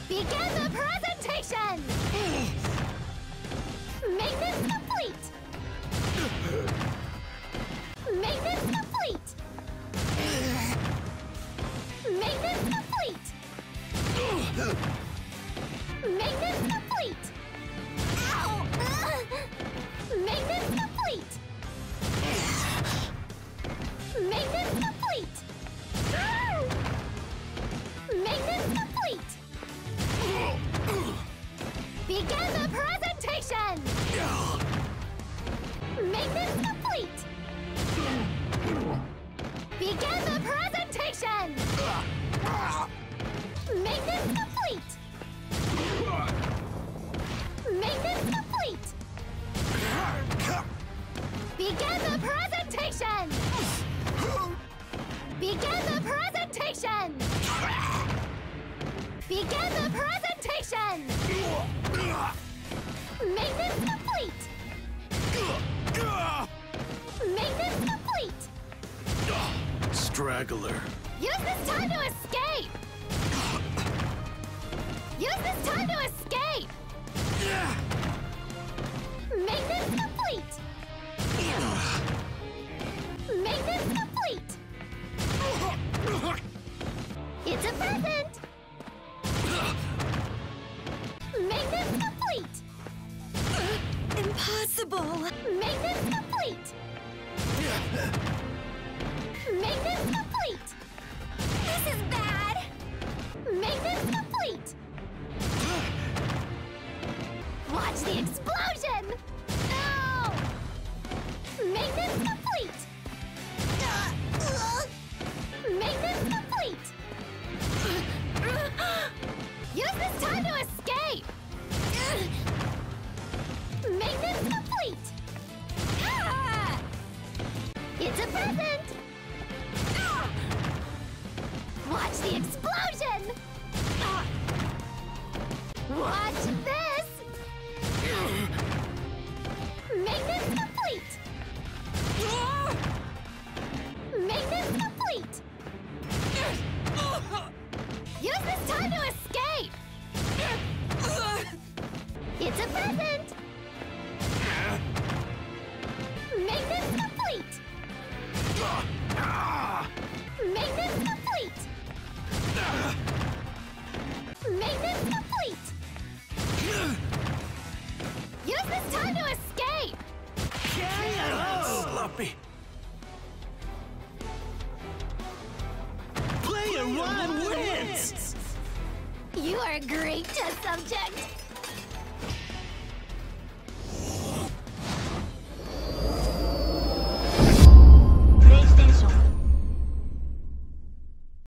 Begin the presentation! Maintenance complete! Maintenance complete! Maintenance complete! Maintenance complete! Ow! Maintenance complete! Maintenance complete! Maintenance complete! Begin the presentation! Maintenance complete! Begin the presentation! Maintenance complete! Maintenance complete! Begin the presentation! Begin the presentation! Begin the presentation! Maintenance complete! Maintenance complete! Straggler. Use this time to escape! Use this time to escape! Maintenance complete! Maintenance complete! It's a present! Maintenance complete! Impossible! Maintenance complete! Maintenance complete! This is bad! Maintenance complete! Watch the explosion! No! Maintenance complete! Maintenance complete! Use this time to escape! Maintenance complete! It's a present! Watch the explosion! Watch this! Maintenance complete! Maintenance complete! Use this time to escape! It's a present! Maintenance complete! Maintenance complete! Maintenance complete! Use this time to escape! Sloppy. Player one wins! You are a great test subject!